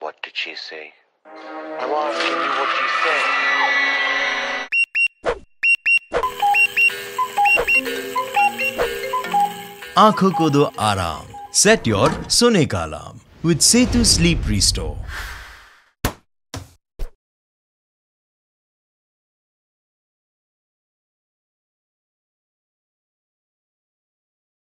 What did she say? I'm asking you what she said. आँखों को दो आराम. Set your सोने का alarm with Setu Sleep Restore.